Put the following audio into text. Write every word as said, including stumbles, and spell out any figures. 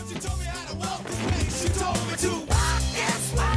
She told me how to walk this way. She told me to walk this way.